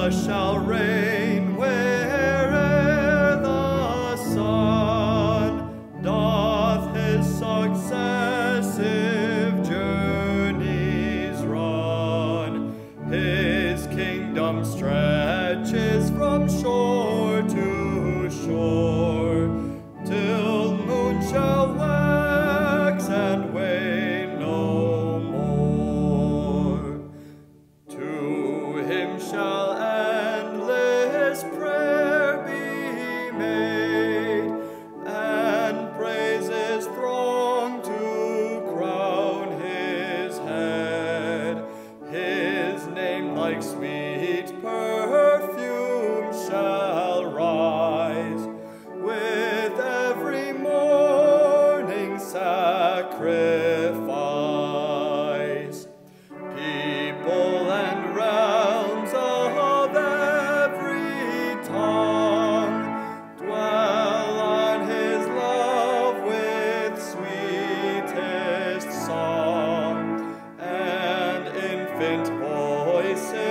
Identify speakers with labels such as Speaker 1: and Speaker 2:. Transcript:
Speaker 1: Jesus shall reign where'er the sun doth his successive journeys run. His kingdom stretches from shore to shore, till moon shall wax and wane no more. To him shall endless prayer be made, and praises throng to crown his head. His name like sweet perfume shall rise with every morning sacrifice. People and realms of every tongue dwell on his love with sweetest song, and infant voices